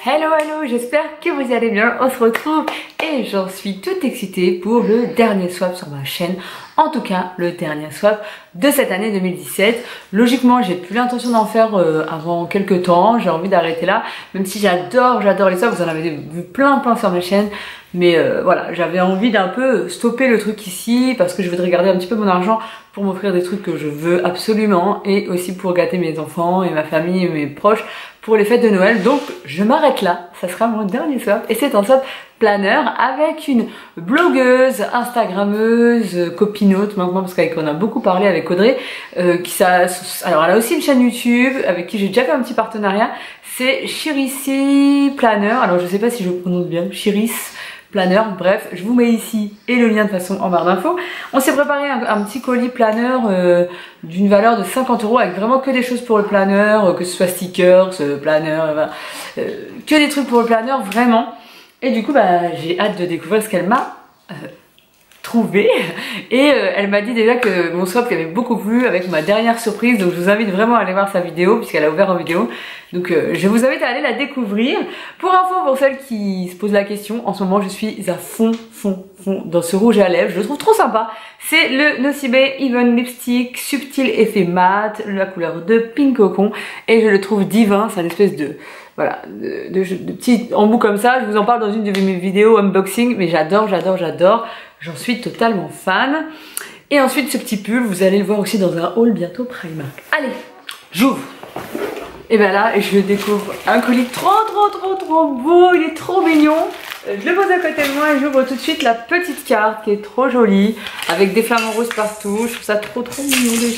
Hello, hello, j'espère que vous allez bien, on se retrouve et j'en suis toute excitée pour le dernier swap sur ma chaîne, en tout cas le dernier swap de cette année 2017. Logiquement j'ai plus l'intention d'en faire avant quelques temps, j'ai envie d'arrêter là, même si j'adore les swaps, vous en avez vu plein sur ma chaîne. Mais voilà, j'avais envie d'un peu stopper le truc ici parce que je voudrais garder un petit peu mon argent pour m'offrir des trucs que je veux absolument et aussi pour gâter mes enfants et ma famille et mes proches pour les fêtes de Noël. Donc je m'arrête là, ça sera mon dernier swap et c'est un swap planeur avec une blogueuse, instagrammeuse, copinote maintenant parce qu'avec on a beaucoup parlé avec Audrey alors elle a aussi une chaîne YouTube avec qui j'ai déjà fait un petit partenariat, c'est Chirissi Planner, alors je sais pas si je prononce bien, Chiris planeur, bref, je vous mets ici et le lien de toute façon en barre d'infos. On s'est préparé un petit colis planeur d'une valeur de 50 € avec vraiment que des choses pour le planeur, que ce soit stickers, planeur, que des trucs pour le planeur, vraiment. Et du coup, bah, j'ai hâte de découvrir ce qu'elle m'a trouvé et elle m'a dit déjà que mon swap lui avait beaucoup plu avec ma dernière surprise, donc je vous invite vraiment à aller voir sa vidéo puisqu'elle a ouvert en vidéo, donc je vous invite à aller la découvrir. Pour info, pour celles qui se posent la question, en ce moment je suis à fond dans ce rouge à lèvres, je le trouve trop sympa. C'est le Nocibe Even Lipstick Subtil Effet Mat, la couleur de Pink Cocon, et je le trouve divin, c'est une espèce de voilà, de petit embout comme ça, je vous en parle dans une de mes vidéos unboxing, mais j'adore, j'en suis totalement fan. Et ensuite ce petit pull, vous allez le voir aussi dans un haul bientôt Primark. Allez, j'ouvre. Et ben là, je découvre un colis trop beau, il est trop mignon. Je le pose à côté de moi et j'ouvre tout de suite la petite carte qui est trop jolie, avec des flamants roses partout, je trouve ça trop mignon déjà.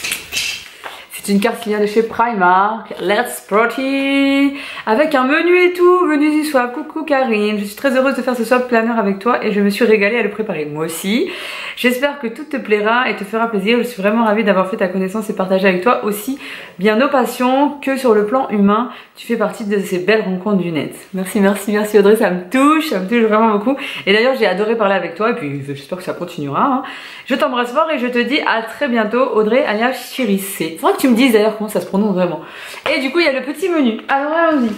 C'est une carte qui vient de chez Primark, Let's Party, avec un menu et tout, menu du swap. Coucou Karine, je suis très heureuse de faire ce swap planeur avec toi et je me suis régalée à le préparer moi aussi. J'espère que tout te plaira et te fera plaisir, je suis vraiment ravie d'avoir fait ta connaissance et partager avec toi aussi bien nos passions que sur le plan humain. Tu fais partie de ces belles rencontres du net. Merci Audrey, ça me touche vraiment beaucoup. Et d'ailleurs j'ai adoré parler avec toi et puis j'espère que ça continuera. Hein. Je t'embrasse fort et je te dis à très bientôt Audrey alias Chirissé. Faudra que tu me dises d'ailleurs comment ça se prononce vraiment. Et du coup il y a le petit menu. Alors allons-y.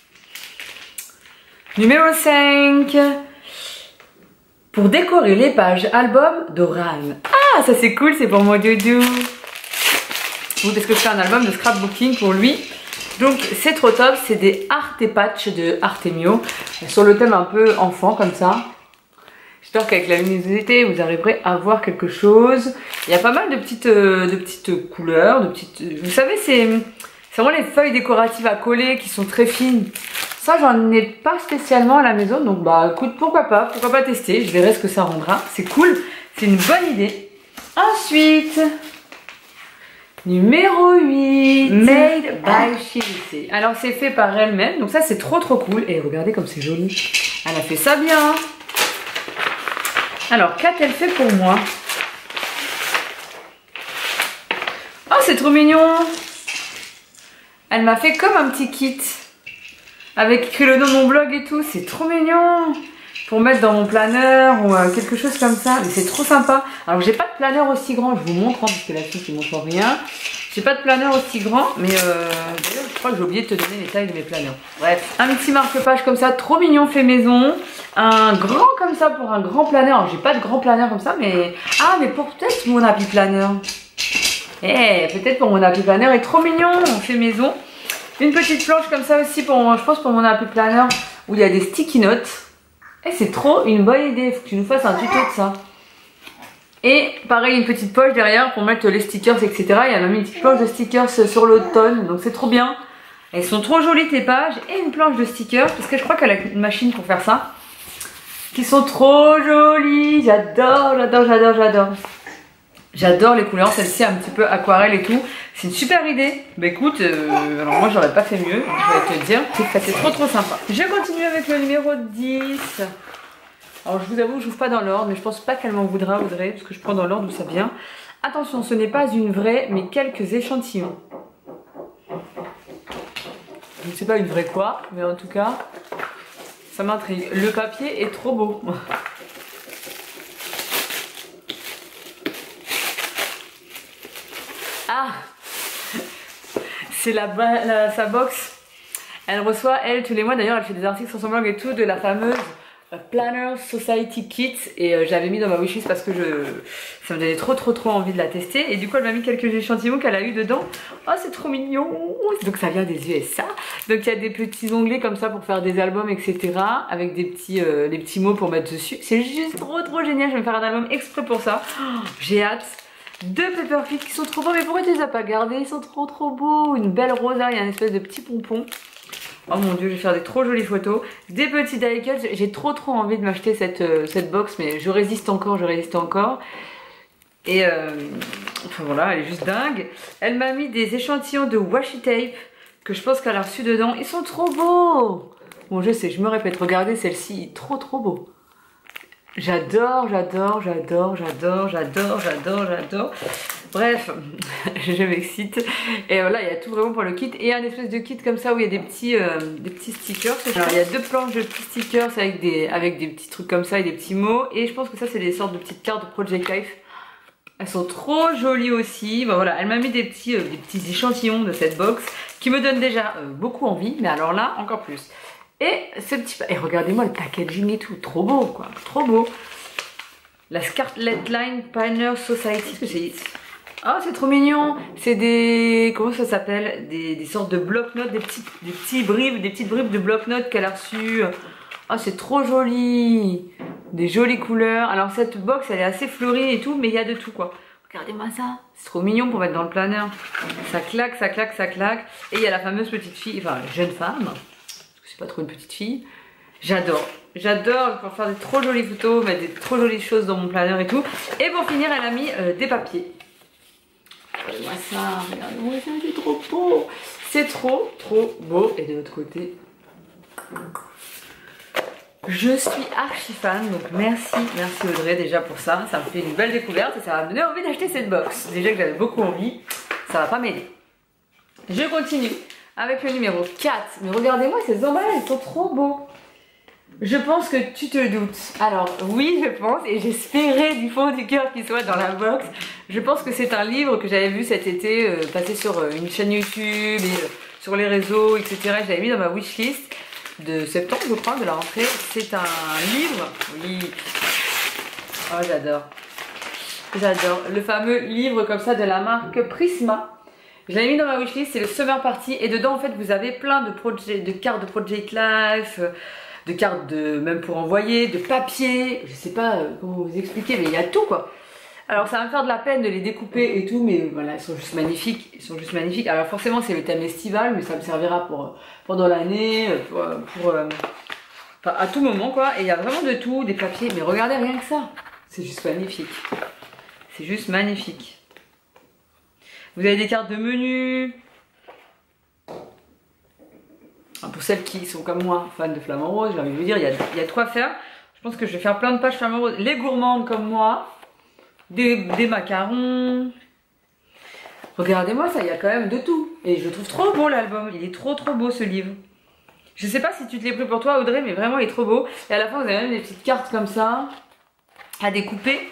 Numéro 5. Pour décorer les pages album d'Oran. Ah ça c'est cool, c'est pour mon doudou. Oui, parce que je fais un album de scrapbooking pour lui. Donc c'est trop top, c'est des art et patch de Artemio sur le thème un peu enfant comme ça. J'espère qu'avec la luminosité vous arriverez à voir quelque chose. Il y a pas mal de petites couleurs, vous savez c'est vraiment les feuilles décoratives à coller qui sont très fines. Ça j'en ai pas spécialement à la maison, donc bah écoute pourquoi pas tester, je verrai ce que ça rendra. C'est cool, c'est une bonne idée. Ensuite, numéro 8, Made by Chirissé. Alors c'est fait par elle-même, donc ça c'est trop cool. Et regardez comme c'est joli. Elle a fait ça bien. Alors qu'a-t-elle fait pour moi? Oh c'est trop mignon. Elle m'a fait comme un petit kit avec écrit le nom de mon blog et tout. C'est trop mignon pour mettre dans mon planeur ou quelque chose comme ça. Mais c'est trop sympa. Alors j'ai pas de planeur aussi grand, je vous montre hein, parce que la fille qui montre rien. J'ai pas de planeur aussi grand, mais d'ailleurs je crois que j'ai oublié de te donner les tailles de mes planeurs. Bref, un petit marque-page comme ça, trop mignon fait maison. Un grand comme ça pour un grand planeur. J'ai pas de grand planeur comme ça, mais ah mais pour peut-être mon habit planeur. Peut-être pour mon habit planeur est trop mignon, on fait maison. Une petite planche comme ça aussi pour, je pense pour mon habit planeur où il y a des sticky notes. C'est trop une bonne idée, faut que tu nous fasses un tuto de ça. Et pareil une petite poche derrière pour mettre les stickers etc. Il y a même une petite planche de stickers sur l'automne, donc c'est trop bien. Elles sont trop jolies tes pages et une planche de stickers parce que je crois qu'elle a une machine pour faire ça. Qui sont trop jolies, j'adore. J'adore les couleurs, celle-ci un petit peu aquarelle et tout. C'est une super idée. Bah écoute, alors moi j'aurais pas fait mieux, je vais te dire. C'est trop sympa. Je continue avec le numéro 10. Alors je vous avoue, je n'ouvre pas dans l'ordre, mais je pense pas qu'elle m'en voudra Audrey, parce que je prends dans l'ordre où ça vient. Attention, ce n'est pas une vraie, mais quelques échantillons. Je ne sais pas une vraie quoi, mais en tout cas, ça m'intrigue. Le papier est trop beau. Ah, c'est sa box Elle reçoit, elle, tous les mois, d'ailleurs, elle fait des articles sur son blog et tout, de la fameuse Planner Society Kit. Et j'avais mis dans ma wishlist parce que ça me donnait trop envie de la tester. Et du coup, elle m'a mis quelques échantillons qu'elle a eu dedans. Oh, c'est trop mignon. Donc ça vient des USA. Donc il y a des petits onglets comme ça pour faire des albums, etc. Avec des petits mots pour mettre dessus. C'est juste trop génial. Je vais me faire un album exprès pour ça. Oh, j'ai hâte. Deux Paperclips qui sont trop beaux. Mais pourquoi tu les as pas gardés? Ils sont trop beaux. Une belle rosa. Il y a une espèce de petit pompon. Oh mon dieu, je vais faire des trop jolies photos. Des petits die cuts. J'ai trop envie de m'acheter cette box, mais je résiste encore. Et enfin voilà, elle est juste dingue. Elle m'a mis des échantillons de washi tape que je pense qu'elle a reçu dedans. Ils sont trop beaux. Bon, je sais, je me répète. Regardez celle-ci, trop beau. J'adore. Bref, je m'excite. Et voilà, il y a tout vraiment pour le kit. Et un espèce de kit comme ça où il y a des petits stickers. Alors, il y a deux planches de petits stickers avec des petits trucs comme ça et des petits mots. Et je pense que ça, c'est des sortes de petites cartes de Project Life. Elles sont trop jolies aussi. Bon, voilà, elle m'a mis des petits échantillons de cette box qui me donnent déjà beaucoup envie. Mais alors là, encore plus. Et ce petit... Et regardez-moi le packaging et tout. Trop beau, quoi. Trop beau. La Scarlet Line Planner Society. Qu'est-ce que c'est? Oh, c'est trop mignon. C'est des... Comment ça s'appelle? Des sortes de bloc-notes, des petites bribes de bloc-notes qu'elle a reçues. Oh, c'est trop joli. Des jolies couleurs. Alors, cette box, elle est assez fleurie et tout, mais il y a de tout, quoi. Regardez-moi ça. C'est trop mignon pour mettre dans le planner. Ça claque. Et il y a la fameuse petite fille, enfin, jeune femme. C'est pas trop une petite fille. J'adore pour faire des trop jolies photos, mettre des trop jolies choses dans mon planner et tout. Et pour finir, elle a mis des papiers. Regardez-moi ça, c'est trop beau. C'est trop beau. Et de l'autre côté, je suis archi fan, donc merci Audrey déjà pour ça. Ça me fait une belle découverte et ça va me donner envie d'acheter cette box. Déjà que j'avais beaucoup envie, ça va pas m'aider. Je continue avec le numéro 4. Mais regardez-moi ces emballages, ils sont trop beaux. Je pense que tu te doutes. Alors oui, je pense, et j'espérais du fond du cœur qu'il soit dans la box. Je pense que c'est un livre que j'avais vu cet été passer sur une chaîne YouTube et sur les réseaux, etc. Je l'avais mis dans ma wishlist de septembre, je crois, de la rentrée. C'est un livre, oui. Oh, j'adore. Le fameux livre comme ça de la marque Prisma. Je l'ai mis dans ma wishlist, c'est le Summer Party. Et dedans, en fait, vous avez plein de cartes de Project Life, de cartes même pour envoyer, de papier. Je sais pas comment vous expliquer, mais il y a tout, quoi. Alors, ça va me faire de la peine de les découper et tout, mais voilà, ils sont juste magnifiques. Alors, forcément, c'est le thème estival, mais ça me servira pendant l'année, enfin, à tout moment, quoi. Et il y a vraiment de tout, des papiers. Mais regardez, rien que ça. C'est juste magnifique. Vous avez des cartes de menu. Pour celles qui sont comme moi, fans de Flamand Rose, j'ai envie de vous dire, il y a de quoi faire. Je pense que je vais faire plein de pages Flamand Rose. Les gourmandes comme moi. Des macarons. Regardez-moi ça, il y a quand même de tout. Et je trouve trop beau l'album. Il est trop beau ce livre. Je sais pas si tu te l'es pris pour toi Audrey, mais vraiment il est trop beau. Et à la fin vous avez même des petites cartes comme ça à découper.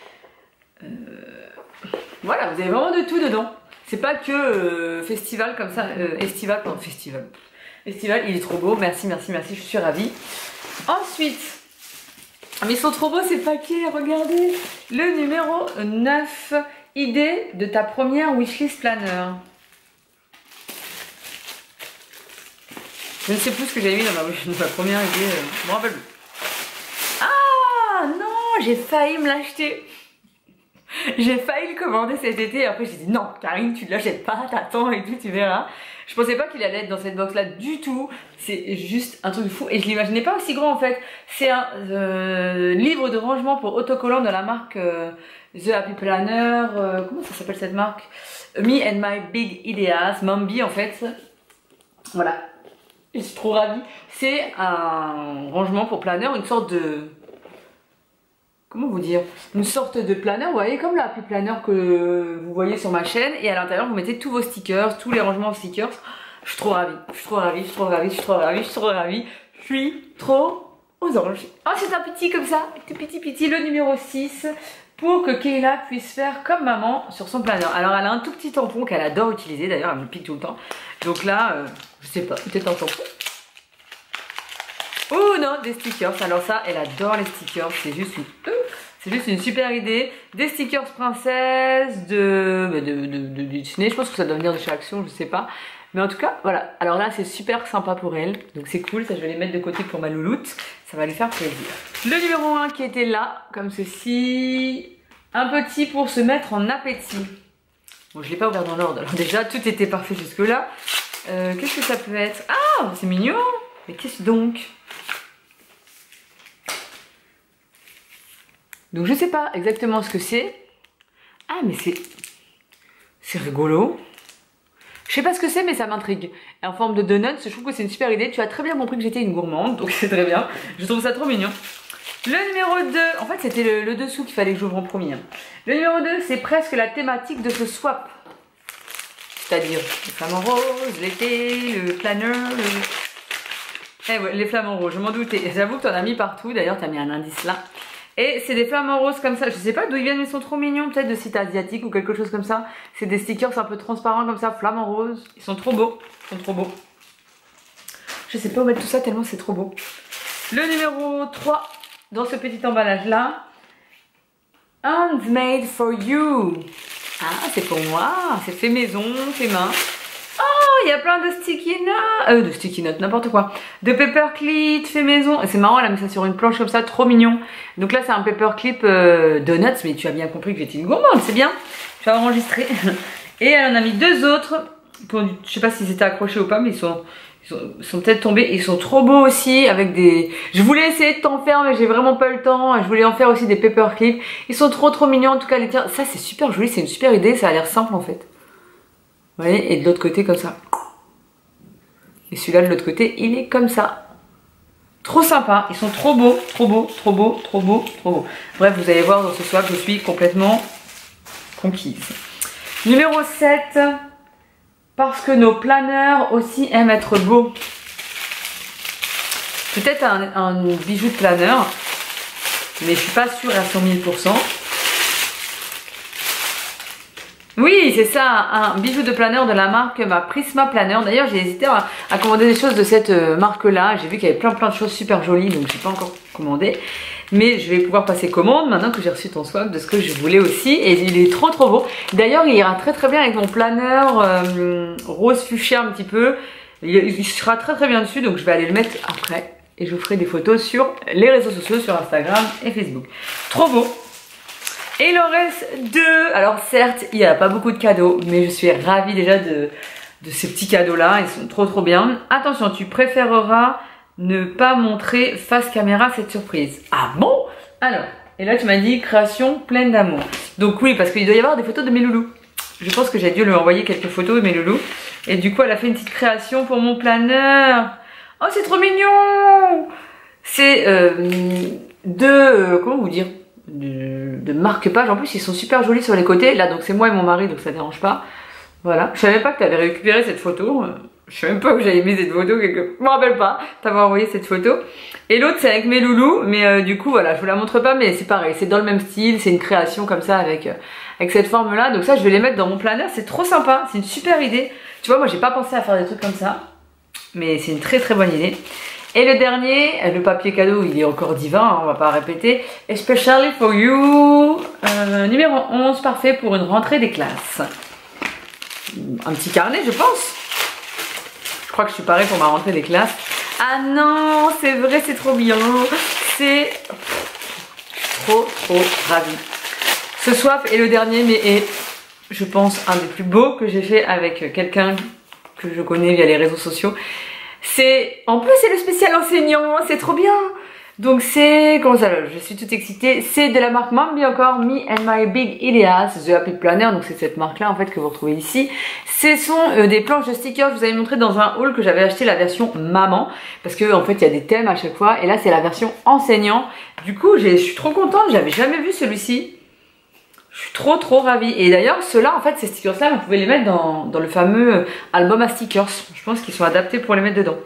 Voilà, vous avez vraiment de tout dedans. C'est pas que festival comme ça, estival, pardon, festival. Estival, il est trop beau, merci, je suis ravie. Ensuite, mais ils sont trop beaux ces paquets, regardez. Le numéro 9, idée de ta première wishlist planner. Je ne sais plus ce que j'avais mis dans ma première idée, je me rappelle plus. Ah non, j'ai failli me l'acheter. J'ai failli le commander cet été et après j'ai dit non Karine tu ne l'achètes pas, t'attends et tout, tu verras. Je pensais pas qu'il allait être dans cette box là du tout, c'est juste un truc de fou et je l'imaginais pas aussi grand en fait. C'est un livre de rangement pour autocollants de la marque The Happy Planner, comment ça s'appelle cette marque? Me and My Big Ideas, Mambi en fait. Voilà, je suis trop ravie. C'est un rangement pour planeur, une sorte de... Comment vous dire? Une sorte de planeur, vous voyez, comme la Happy Planner que vous voyez sur ma chaîne. Et à l'intérieur, vous mettez tous vos stickers, tous les rangements de stickers. Je suis trop ravie, je suis trop aux anges. Oh, c'est un petit comme ça, tout petit, le numéro 6. Pour que Kayla puisse faire comme maman sur son planeur. Alors, elle a un tout petit tampon qu'elle adore utiliser, d'ailleurs, elle me le pique tout le temps. Donc là, Je sais pas, peut-être on s'en fout. Oh non, des stickers. Alors ça, elle adore les stickers. C'est juste une super idée. Des stickers princesses de Disney. Je pense que ça doit venir de chez Action, je sais pas. Mais en tout cas, voilà. Alors là, c'est super sympa pour elle. Donc c'est cool. Ça, je vais les mettre de côté pour ma louloute. Ça va lui faire plaisir. Le numéro 1 qui était là, comme ceci. Un petit pour se mettre en appétit. Bon, je l'ai pas ouvert dans l'ordre. Alors déjà, tout était parfait jusque là. Qu'est-ce que ça peut être? Ah, c'est mignon. Mais qu'est-ce donc? Donc je sais pas exactement ce que c'est. Ah mais c'est rigolo. Je sais pas ce que c'est mais ça m'intrigue. En forme de donuts, je trouve que c'est une super idée. Tu as très bien compris que j'étais une gourmande, donc c'est très bien. Je trouve ça trop mignon. Le numéro 2, en fait c'était le dessous qu'il fallait que j'ouvre en premier. Le numéro 2, c'est presque la thématique de ce swap. C'est-à-dire les flamants roses, l'été, le planeur, Eh ouais, les flamants roses, je m'en doutais. J'avoue que tu en as mis partout, d'ailleurs tu as mis un indice là. Et c'est des flamants roses comme ça, je sais pas d'où ils viennent, mais ils sont trop mignons, peut-être de site asiatique ou quelque chose comme ça. C'est des stickers un peu transparents comme ça, flamants roses. Ils sont trop beaux, ils sont trop beaux. Je sais pas où mettre tout ça tellement c'est trop beau. Le numéro 3, dans ce petit emballage là. Handmade for you. Ah, c'est pour moi, c'est fait maison, fait main. Oh, il y a plein de sticky notes, n'importe quoi. De paperclip fait maison. C'est marrant, elle a mis ça sur une planche comme ça, trop mignon. Donc là, c'est un paperclip donuts, mais tu as bien compris que j'étais une gourmande, c'est bien. Je vais enregistrer. Et elle en a mis deux autres. Je sais pas s'ils étaient accrochés ou pas, mais ils sont peut-être tombés. Ils sont trop beaux aussi, avec des... Je voulais essayer de t'en faire, mais j'ai vraiment pas eu le temps. Je voulais en faire aussi des paperclips. Ils sont trop mignons, en tout cas les tiens. Ça, c'est super joli, c'est une super idée, ça a l'air simple en fait. Vous voyez, et de l'autre côté comme ça. Et celui-là de l'autre côté, il est comme ça. Trop sympa, ils sont trop beaux, trop beaux, trop beaux, trop beaux, trop beaux. Bref, vous allez voir dans ce swap, je suis complètement conquise. Numéro 7, parce que nos planeurs aussi aiment être beaux. Peut-être un bijou de planeur, mais je suis pas sûre à 100 000%. Oui, c'est ça, un bijou de planeur de la marque ma Prisma Planeur. D'ailleurs, j'ai hésité à commander des choses de cette marque-là. J'ai vu qu'il y avait plein de choses super jolies, donc j'ai pas encore commandé. Mais je vais pouvoir passer commande maintenant que j'ai reçu ton swap de ce que je voulais aussi. Et il est trop beau. D'ailleurs, il ira très bien avec mon planeur rose fuchsia un petit peu. Il sera très bien dessus, donc je vais aller le mettre après. Et je vous ferai des photos sur les réseaux sociaux, sur Instagram et Facebook. Trop beau! Et il en reste deux. Alors certes, il n'y a pas beaucoup de cadeaux, mais je suis ravie déjà de ces petits cadeaux-là. Ils sont trop bien. Attention, tu préféreras ne pas montrer face caméra cette surprise. Ah bon? Alors, et là tu m'as dit création pleine d'amour. Donc oui, parce qu'il doit y avoir des photos de mes loulous. Je pense que j'ai dû lui envoyer quelques photos de mes loulous. Et du coup, elle a fait une petite création pour mon planeur. Oh, c'est trop mignon! C'est comment vous dire? De marque-page. En plus, ils sont super jolis sur les côtés. Là, donc c'est moi et mon mari, donc ça dérange pas. Voilà. Je savais pas que tu avais récupéré cette photo. Je sais même pas que j'avais mis cette photo quelque... Je me rappelle pas t'avoir envoyé cette photo. Et l'autre, c'est avec mes loulous. Mais du coup, voilà, je vous la montre pas, mais c'est pareil. C'est dans le même style. C'est une création comme ça avec cette forme-là. Donc ça, je vais les mettre dans mon planeur. C'est trop sympa. C'est une super idée. Tu vois, moi, j'ai pas pensé à faire des trucs comme ça. Mais c'est une très bonne idée. Et le dernier, le papier cadeau, il est encore divin, hein, on va pas répéter. Especially for you, numéro 11, parfait pour une rentrée des classes. Un petit carnet, je pense. Je crois que je suis parée pour ma rentrée des classes. Ah non, c'est vrai, c'est trop bien. C'est trop ravie. Ce swap est le dernier, mais est, je pense, un des plus beaux que j'ai fait avec quelqu'un que je connais via les réseaux sociaux. En plus c'est le spécial enseignant, c'est trop bien. Donc c'est, comment ça, je suis toute excitée. C'est de la marque Mambi encore, Me and My Big Ilias, The Happy Planner. Donc c'est cette marque là en fait que vous retrouvez ici. Ce sont des planches de stickers, je vous avais montré dans un haul que j'avais acheté la version maman. Parce que en fait il y a des thèmes à chaque fois. Et là c'est la version enseignant. Du coup je suis trop contente, j'avais jamais vu celui-ci. Je suis trop ravie. Et d'ailleurs, ceux-là, en fait, ces stickers-là, vous pouvez les mettre dans le fameux album à stickers. Je pense qu'ils sont adaptés pour les mettre dedans.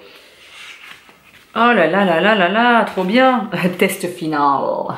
Oh là là, trop bien. Test final.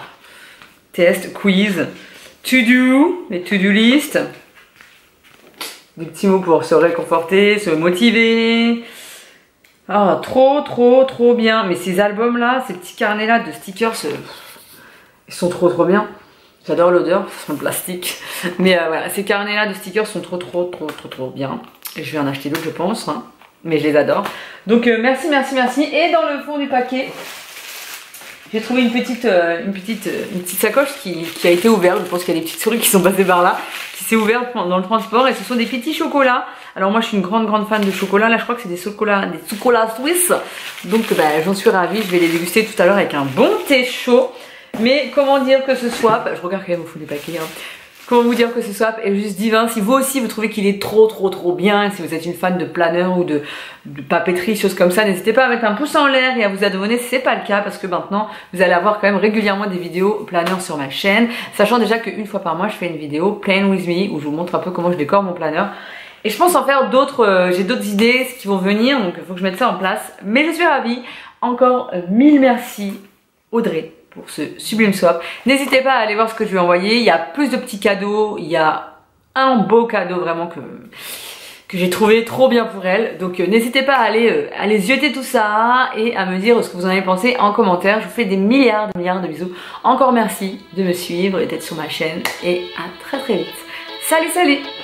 Test, quiz. To do, les to-do list. Des petits mots pour se réconforter, se motiver. Ah, trop bien. Mais ces albums là, ces petits carnets là de stickers, ils sont trop bien. J'adore l'odeur, c'est le plastique. Mais voilà, ces carnets là de stickers sont trop bien. Et je vais en acheter d'autres je pense, hein. Mais je les adore. Donc merci. Et dans le fond du paquet, j'ai trouvé une petite sacoche qui a été ouverte. Je pense qu'il y a des petites souris qui sont passées par là, qui s'est ouverte dans le transport. Et ce sont des petits chocolats. Alors moi je suis une grande fan de chocolat. Là je crois que c'est des chocolats suisses. Donc bah, j'en suis ravie. Je vais les déguster tout à l'heure avec un bon thé chaud. Mais comment dire que ce swap, je regarde quand même au fond du paquet, hein. Comment vous dire que ce swap est juste divin. Si vous aussi vous trouvez qu'il est trop bien, si vous êtes une fan de planeur ou de papeterie, choses comme ça, n'hésitez pas à mettre un pouce en l'air et à vous abonner si c'est pas le cas, parce que maintenant vous allez avoir quand même régulièrement des vidéos planeurs sur ma chaîne, sachant déjà qu'une fois par mois je fais une vidéo Plan with me où je vous montre un peu comment je décore mon planeur. Et je pense en faire d'autres, j'ai d'autres idées qui vont venir, donc il faut que je mette ça en place. Mais je suis ravie. Encore 1000 merci Audrey pour ce sublime swap. N'hésitez pas à aller voir ce que je lui ai envoyé. Il y a plus de petits cadeaux. Il y a un beau cadeau vraiment que j'ai trouvé trop bien pour elle. Donc n'hésitez pas à aller zioter tout ça et à me dire ce que vous en avez pensé en commentaire. Je vous fais des milliards de bisous. Encore merci de me suivre et d'être sur ma chaîne. Et à très vite. Salut